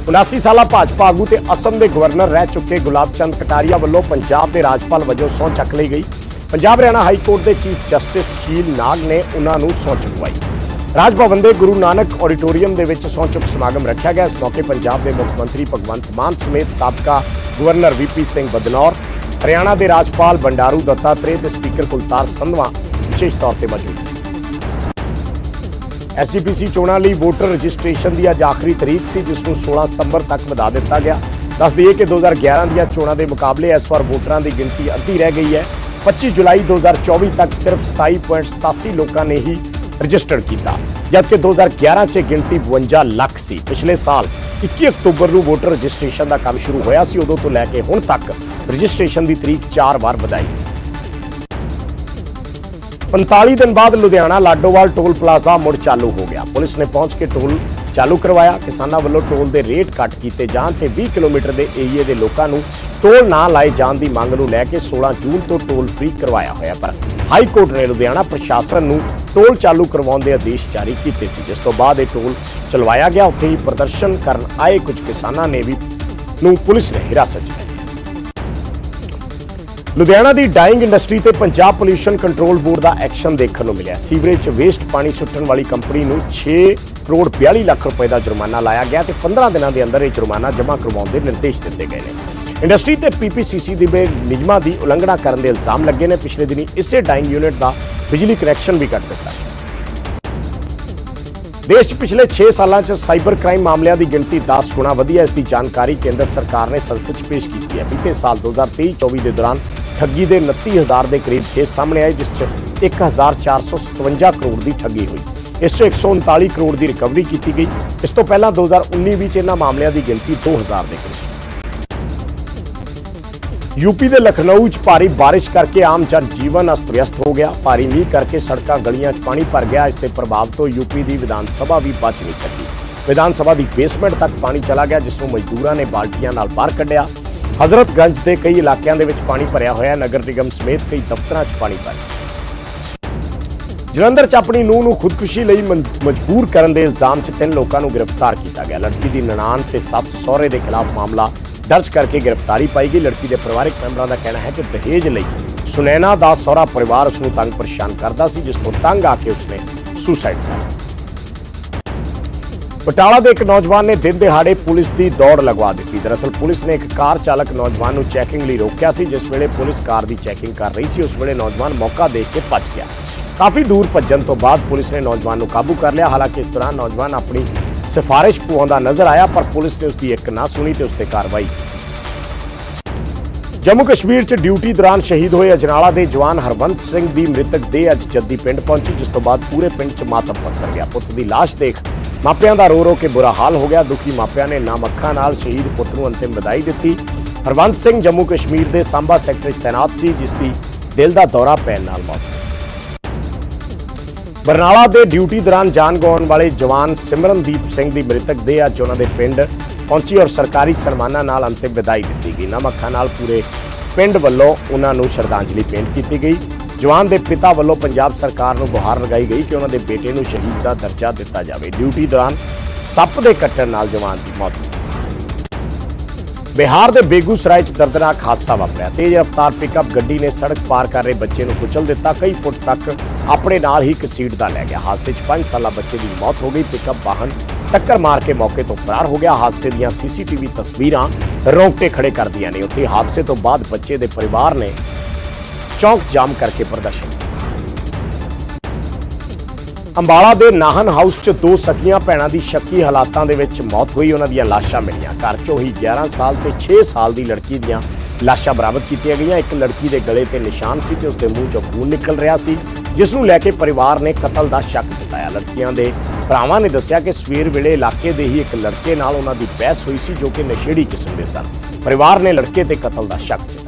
79 साला भाजपा आगू ते असम के गवर्नर रह चुके गुलाब चंद कटारिया वालों पंजाब के राजपाल वजों सहुं चक ली गई। पंजाब हरियाणा हाई कोर्ट के चीफ जस्टिस शील नाग ने उन्होंने सहुं चुकवाई। राज भवन के गुरु नानक ऑडिटोरीयम के सहुं चुक समागम रखा गया। इस मौके पंजाब के मुख्यमंत्री भगवंत मान समेत साबका गवर्नर वीपी सिंह बदनौर, हरियाणा के राजपाल बंडारू दत्तात्रेय ते स्पीकर कुलतार संधवा विशेष तौर पर मौजूद थे। SGPC चोणां लई वोटर रजिस्ट्रेशन की अज आखिरी तरीक सी, जिसनूं 16 सितंबर तक वधा दिता गया। दस दिए कि 2011 दी चोणां के मुकाबले इस बार वोटरां की गिनती अद्धी रह गई है। 25 जुलाई 2024 तक सिर्फ 27.87 लोगों ने ही रजिस्टर किया, जबकि 2011 च गिनती 52 लाख सी। पिछले साल 21 अक्तूबर को वोटर रजिस्ट्रेशन का काम शुरू होया सी। उदों तो लैके हुण तक रजिस्ट्रेशन की तरीक 4 बार वधाई। 45 दिन बाद लुधियाना लाडोवाल टोल प्लाजा मुड़ चालू हो गया। पुलिस ने पहुंच के टोल चालू करवाया। किसानों वालों टोल के रेट घट किए जाण ते 20 किलोमीटर के एरिए के लोगों को टोल ना लाए जाने की मांग को लैके 16 जून तो टोल फ्री करवाया होया, पर हाई कोर्ट ने लुधियाना प्रशासन को टोल चालू करवाने के आदेश जारी किए सी, जिस तो बाद ये टोल चलवाया गया। उत्थे ही प्रदर्शन करन आए कुछ किसानों ने भी पुलिस ने हिरासत च लिया। लुधियाना की डाइंग इंडस्ट्री ते पंजाब पोल्यूशन कंट्रोल बोर्ड का एक्शन देखने को मिला। सीवरेज च वेस्ट पानी सुट्टण वाली कंपनी को 6 करोड़ 42 लाख रुपए का जुर्माना लाया गया तो 15 दिनों के अंदर यह जुर्माना जमा करवाने के निर्देश दिए गए हैं। इंडस्ट्री ते PPCC के नियमों की उलंघना करने के इल्जाम लगे ने। पिछले दिनी इसे डाइंग यूनिट का बिजली कनैक्शन भी कट दिता। देश पिछले 6 सालों च साइबर क्राइम मामलों की गिनती 10 गुणा वधी है। इसकी जानकारी केंद्र सरकार ने संसद च पेश की है। बीते साल 2023-24 के दौरान ठगी के 29,000 के करीब केस सामने आए, जिस 1457 करोड़ की ठगी हुई। इस 139 करोड़ की रिकवरी की गई। इस तो पहला 2019-20 इन्होंने मामलों की गिनती 2000 के करीब। यूपी के लखनऊ च भारी बारिश करके आम जन जीवन अस्त व्यस्त हो गया। भारी मीह करके सड़कों गलियां च पानी भर गया। इसके प्रभाव तो यूपी की विधानसभा भी बच नहीं सकी। विधानसभा की बेसमेंट तक पानी चला गया, जिसनों मजदूरों ने बाल्टियां नाल बाहर कढ़िया। हजरतगंज के कई इलाकों के पानी भरिया होया। नगर निगम समेत कई दफ्तरों च पानी भर गया। जलंधर च अपनी नूह नूं खुदकुशी लई मजबूर करने के इल्जाम च 3 लोगों को गिरफ्तार किया गया। लड़की की ननान ते सस सहुरे के खिलाफ मामला दर्ज करके गिरफ्तारी पाई गई। लड़की के परिवारक मैंबरों का कहना है कि दहेज लई सुनैना का सहुरा परिवार उसनूं तंग परेशान करता सी, जिस तो तंग आके उसने सुसाइड कर लिया। बटाला के एक नौजवान ने दिन दिहाड़े पुलिस की दौड़ लगवा दी। दरअसल पुलिस ने एक कार चालक नौजवान को चैकिंग लिए रोकया सी। जिस वेले पुलिस कार की चैकिंग कर रही थी, उस वेले नौजवान मौका देख के भज गया। काफ़ी दूर भज्जन तो बाद पुलिस ने नौजवान को काबू कर लिया। हालांकि इस दौरान नौजवान अपनी सिफारिश पवांदा नजर आया, पर पुलिस ने उसकी एक ना सुनी तो उस पर कार्रवाई। जम्मू कश्मीर च ड्यूटी दौरान शहीद हुए अजनाला के जवान हरवंत सिंह की मृतक देह अज जद्दी पिंड पहुंची, जिस तो बाद पूरे पिंड च मातम पसर गया। पुत की लाश देख मापियां का रो रो के बुरा हाल हो गया। दुखी मापियां ने नम अखां नाल शहीद पुत नूं अंतिम विदाई दी। हरवंत सिंह जम्मू कश्मीर के सांबा सैक्टर तैनात सी, जिसकी दिल का दौरा पैण नाल मौत। बरनाला के ड्यूटी दौरान जान गवाउण वाले जवान सिमरनदीप सिंह की मृतक देह अज उन्होंने पिंड पहुंची और सरकारी सन्मानां नाल अंतिम विदाई दी गई। नम अखां नाल पूरे पिंड वल्लों उन्होंने श्रद्धांजलि भेंट की गई। जवान के पिता वालों पंजाब सरकार को गुहार लगाई गई कि उन्होंने बेटे को शहीद का दर्जा दिता जाए। ड्यूटी दौरान सप के कट्टण नाल जवान की मौत हुई। बिहार के बेगूसराय च दर्दनाक हादसा वापरिया। तेज रफ्तार पिकअप गड्डी ने सड़क पार कर रहे बच्चे को कुचल दिता। कई फुट तक अपने नाल ही घसीटदा लै गया। हादसे 5 साला बच्चे की मौत हो गई। पिकअप वाहन टक्कर मार के मौके तो फरार हो गया। हादसे दी CCTV तस्वीरां रोंगटे खड़े कर दिया ने। उत्थे हादसे तो बाद बच्चे के परिवार ने चौक जाम करके प्रदर्शन। अंबाला के नाहन हाउस च 2 सकियां भैणां की शक्की हालातां दे विच मौत हुई। उन्हां दीयां लाशां मिलीਆਂ। घर चों ही 11 साल ते 6 साल की लड़की दीयां लाशां बरामद कीतीਆਂ गईਆਂ। एक लड़की के गले ते निशान सी ते उसके मूँह चों खून निकल रहा सी, जिसनूं लैके परिवार ने कतल का शक जताया। लड़कियां दे भरावां ने दस्सिया कि सवेर वेले इलाके दे ही एक लड़के नाल उन्हां दी बहस हुई सी, जो कि नशेड़ी किस्म दे सन। परिवार ने लड़के ते कतल का शक जताया।